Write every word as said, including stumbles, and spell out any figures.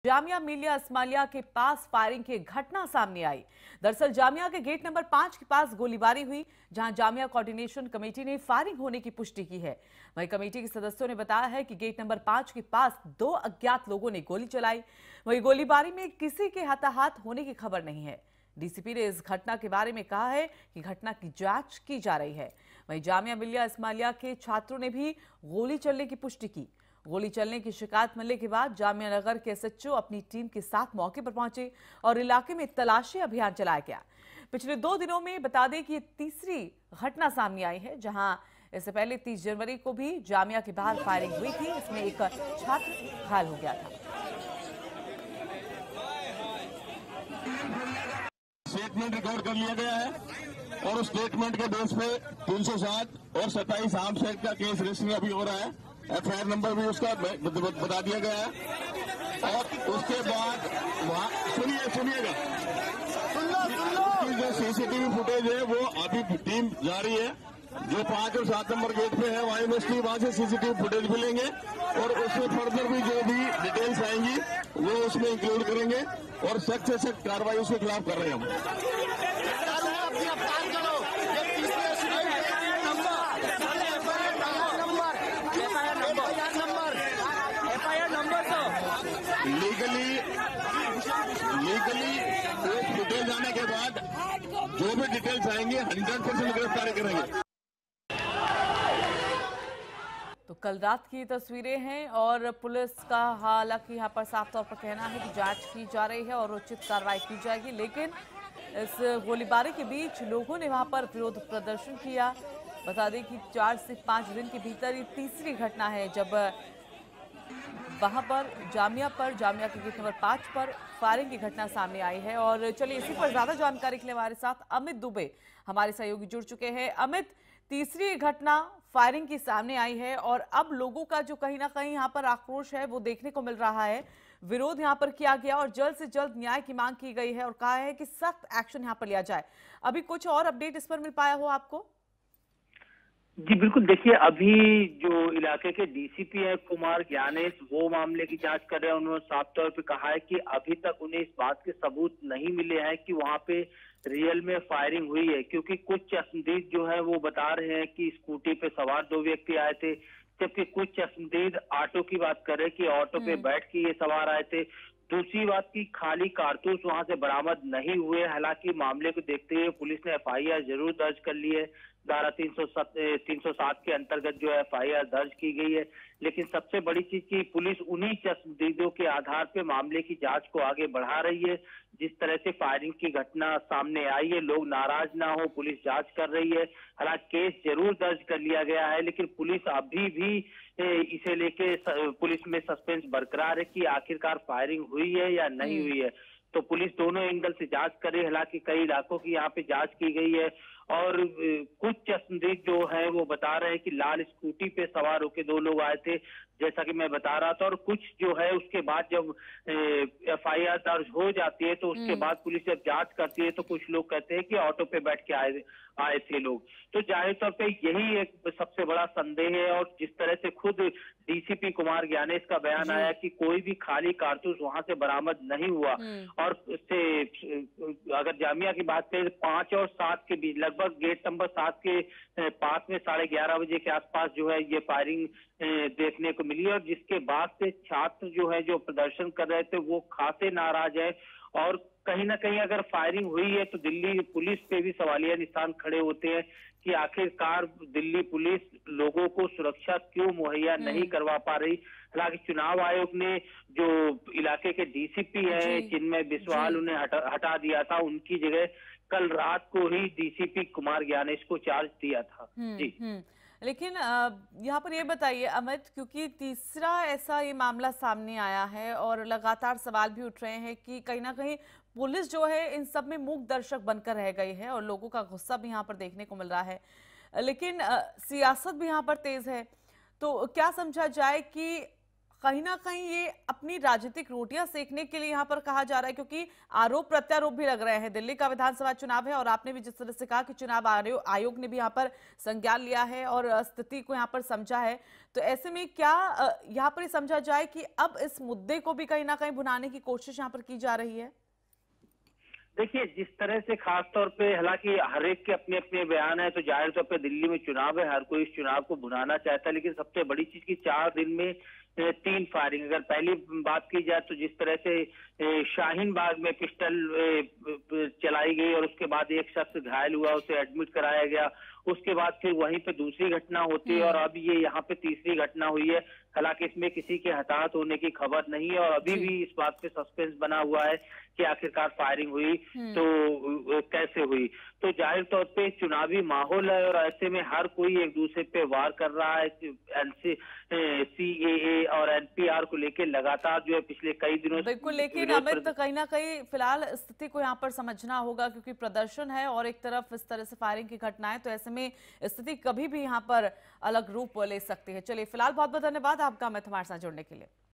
जामिया मिलिया इस्माइलिया के पास फायरिंग की घटना सामने आई। दरअसल जामिया के गेट नंबर पांच के पास गोलीबारी हुई, जहां जामिया कोऑर्डिनेशन कमेटी ने फायरिंग होने की पुष्टि की है। वहीं कमेटी के सदस्यों ने बताया है कि गेट नंबर पांच के पास दो अज्ञात लोगों ने गोली चलाई। वहीं गोलीबारी में किसी के हताहत होने की खबर नहीं है। डीसीपी ने इस घटना के बारे में कहा है कि घटना की जांच की जा रही है। वहीं जामिया मिलिया इस्माइलिया के छात्रों ने भी गोली चलने की पुष्टि की। गोली चलने की शिकायत मिलने के बाद जामिया नगर के एसएचओ अपनी टीम के साथ मौके पर पहुंचे और इलाके में तलाशी अभियान चलाया गया। पिछले दो दिनों में बता दें कि ये तीसरी घटना सामने आई है, जहां इससे पहले तीस जनवरी को भी जामिया के बाहर फायरिंग हुई थी। इसमें एक छात्र घायल हो गया था। स्टेटमेंट रिकॉर्ड कर लिया गया है और उस स्टेटमेंट के बेस पे तीन सौ सात और सत्ताईस आर्म्स एक्ट का केस रजिस्टर अभी हो रहा है। एफ आई आर नंबर भी उसका बता दिया गया है और उसके बाद वहाँ सुनिए सुनिएगा जो सीसीटीवी फुटेज है वो अभी टीम जा रही है। जो पांच और सात नंबर गेट पे है वहाँ यूनिवर्सिटी, वहाँ से सीसीटीवी फुटेज भी लेंगे और उसमें फर्दर भी जो भी डिटेल्स आएंगी वो उसमें इंक्लूड करेंगे और सख्त से सख्त कार्रवाई उसके खिलाफ कर रहे हैं हम। लीगली लीगली फुटेज आने के बाद जो भी डिटेल्स आएंगे हंड्रेड परसेंट गिरफ्तारी करेंगे। तो कल रात की तस्वीरें हैं और पुलिस का हालांकि यहाँ पर साफ तौर पर कहना है कि जांच की जा रही है और उचित कार्रवाई की जाएगी। लेकिन इस गोलीबारी के बीच लोगों ने वहां पर विरोध प्रदर्शन किया। बता दें कि चार से पांच दिन के भीतर ये तीसरी घटना है जब वहां पर जामिया पर जामिया के गेट नंबर पांच पर फायरिंग की घटना सामने आई है। और चलिए इसी पर ज्यादा जानकारी के लिए हमारे साथ अमित दुबे हमारे सहयोगी जुड़ चुके हैं। अमित, तीसरी घटना फायरिंग की सामने आई है और अब लोगों का जो कहीं ना कहीं यहाँ पर आक्रोश है वो देखने को मिल रहा है। विरोध यहाँ पर किया गया और जल्द से जल्द न्याय की मांग की गई है और कहा है कि सख्त एक्शन यहाँ पर लिया जाए। अभी कुछ और अपडेट इस पर मिल पाया हो आपको? जी बिल्कुल, देखिए अभी जो इलाके के डीसीपी है कुमार ज्ञानेश, वो मामले की जांच कर रहे हैं। उन्होंने साफ तौर पे कहा है कि अभी तक उन्हें इस बात के सबूत नहीं मिले हैं कि वहां पे रियल में फायरिंग हुई है, क्योंकि कुछ चश्मदीद जो है वो बता रहे हैं कि स्कूटी पे सवार दो व्यक्ति आए थे, जबकि कुछ चश्मदीद ऑटो की बात कर रहे कि ऑटो पे बैठ के ये सवार आए थे। दूसरी बात की खाली कारतूस वहां से बरामद नहीं हुए। हालांकि मामले को देखते हुए पुलिस ने एफ आई आर जरूर दर्ज कर ली है। धारा तीन सौ तीन सौ सात के अंतर्गत जो है एफ आई आर दर्ज की गई है। लेकिन सबसे बड़ी चीज की पुलिस उन्हीं चश्मदीदों के आधार पे मामले की जांच को आगे बढ़ा रही है। जिस तरह से फायरिंग की घटना सामने आई है, लोग नाराज ना हो, पुलिस जांच कर रही है। हालांकि केस जरूर दर्ज कर लिया गया है, लेकिन पुलिस अभी भी इसे लेके पुलिस में सस्पेंस बरकरार है कि आखिरकार फायरिंग हुई है या नहीं हुई है। तो पुलिस दोनों एंगल से जांच कर रही है। हालांकि कई इलाकों की यहाँ पे जांच की गई है और कुछ चश्मदीद जो है वो बता रहे हैं कि लाल स्कूटी पे सवार होकर दो लोग आए थे, जैसा कि मैं बता रहा था। और कुछ जो है उसके बाद जब एफ आई आर दर्ज हो जाती है तो उसके बाद पुलिस जब जांच करती है तो कुछ लोग कहते हैं कि ऑटो पे बैठ के आए आए थे लोग। तो जाहिर तौर पे यही एक सबसे बड़ा संदेह है। और जिस तरह से खुद डीसीपी कुमार ज्ञानेश का बयान आया कि कोई भी खाली कारतूस वहां से बरामद नहीं हुआ। और से अगर जामिया की बात करें, पांच और सात के बीच लगभग गेट नंबर सात के पास में साढ़े ग्यारह बजे के आसपास जो है ये फायरिंग देखने को मिली और जिसके बाद से छात्र जो है जो प्रदर्शन कर रहे थे वो खासे नाराज है। और कहीं ना कहीं अगर फायरिंग हुई है तो दिल्ली पुलिस पे भी सवालिया निशान खड़े होते हैं कि आखिरकार दिल्ली पुलिस लोगों को सुरक्षा क्यों मुहैया नहीं करवा पा रही। हालांकि चुनाव आयोग ने जो इलाके के डीसीपी है चिन्मय बिस्वाल उन्हें हटा, हटा दिया था, उनकी जगह कल रात को ही डीसीपी कुमार ज्ञानेश को चार्ज दिया था। जी लेकिन यहाँ पर ये बताइए अमित, क्योंकि तीसरा ऐसा ये मामला सामने आया है और लगातार सवाल भी उठ रहे हैं कि कहीं ना कहीं पुलिस जो है इन सब में मूक दर्शक बनकर रह गई है और लोगों का गुस्सा भी यहाँ पर देखने को मिल रहा है। लेकिन सियासत भी यहाँ पर तेज है, तो क्या समझा जाए कि कहीं ना कहीं ये अपनी राजनीतिक रोटियां सेकने के लिए यहाँ पर कहा जा रहा है, क्योंकि आरोप प्रत्यारोप भी लग रहे हैं। दिल्ली का विधानसभा चुनाव है और आपने भी जिस तरह से कहा कि चुनाव आयोग आयोग ने भी यहाँ पर संज्ञान लिया है और स्थिति को यहाँ पर समझा है, तो ऐसे में क्या यहाँ पर समझा जाए कि अब इस मुद्दे को भी कहीं ना कहीं भुनाने की कोशिश यहाँ पर की जा रही है? देखिए, जिस तरह से खास तौर पे, हालांकि हर एक के अपने अपने बयान है, तो जाहिर तौर पे दिल्ली में चुनाव है, हर कोई इस चुनाव को भुनाना चाहता है, लेकिन सबसे बड़ी चीज की चार दिन में तीन फायरिंग। अगर पहली बात की जाए तो जिस तरह से शाहीन बाग में पिस्टल चलाई गई और उसके बाद एक शख्स घायल हुआ, उसे एडमिट कराया गया, उसके बाद फिर वहीं पे दूसरी घटना होती है और अब ये यहाँ पे तीसरी घटना हुई है। हालांकि इसमें किसी के हताहत होने की खबर नहीं है और अभी भी इस बात पे सस्पेंस बना हुआ है कि आखिरकार फायरिंग हुई तो कैसे हुई। तो जाहिर तौर पे चुनावी माहौल है और ऐसे में हर कोई एक दूसरे पे वार कर रहा है। सी ए ए और एन पी आर को लेकर लगातार जो है पिछले कई दिनों से बिल्कुल, लेकिन अमित कहीं ना कहीं फिलहाल स्थिति को यहाँ पर समझना होगा, क्योंकि प्रदर्शन है और एक तरफ इस तरह से फायरिंग की घटनाएं, तो ऐसे में स्थिति कभी भी यहाँ पर अलग रूप ले सकती है। चलिए, फिलहाल बहुत बहुत धन्यवाद आपका अमित हमारे साथ जुड़ने के लिए।